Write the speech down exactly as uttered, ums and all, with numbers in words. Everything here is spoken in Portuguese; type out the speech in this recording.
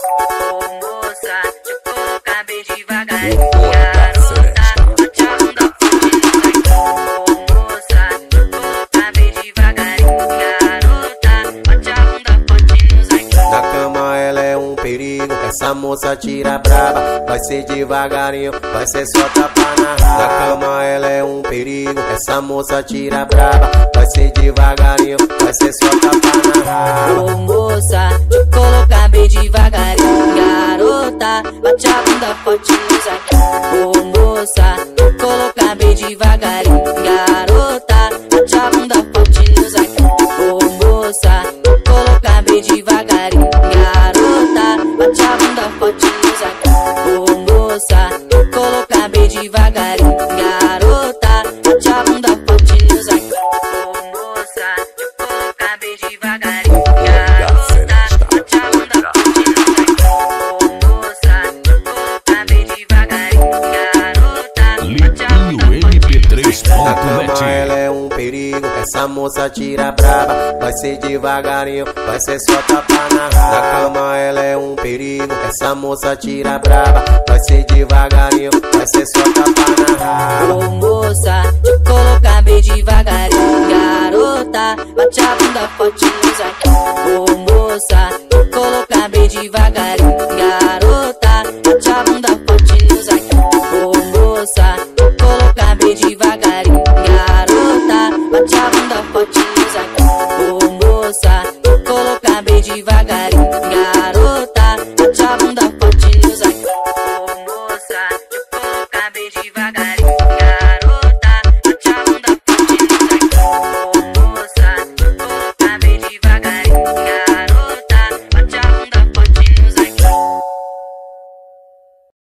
Ô moça, te colocar bem devagarinho. Garota, bate a bunda forte no saquinho. Ô moça, te colocar bem devagarinho. Garota, bate a bunda forte no saquinho. Na cama ela é um perigo, essa moça tira braba. Vai ser devagarinho, vai ser só tapa na raba. Na cama ela é um perigo, essa moça tira braba. Vai ser devagarinho, vai ser só tapa na raba. Ô moça, te colocar bem devagarinho. Garota, bate a bunda forte no saquinho. Ô moça, te colocar bem devagarinho. Garota, bate a bunda forte no saquinho. Ô moça, te colocar bem devagarinho. Garota, bate a bunda forte no saquinho. Ô moça, te colocar bem devagarinho. Garota, bate a bunda forte no saquinho. Ô moça, te colocar bem devagarinho. Garota, bate a bunda forte no saquinho. Ô moça, te colocar bem devagarinho. Garota, bate a bunda Lipinho M P três Na ponto net. cama ela é um perigo, essa moça tira braba. Vai ser devagarinho, vai ser só tapa na raba. Na cama ela é um perigo, essa moça tira braba. Vai ser devagarinho, vai ser só tapa na raba. Ô moça, te colocar bem devagarinho. Garota, bate a bunda forte no saquinho. Ô moça, te colocar bem devagarinho. Garota,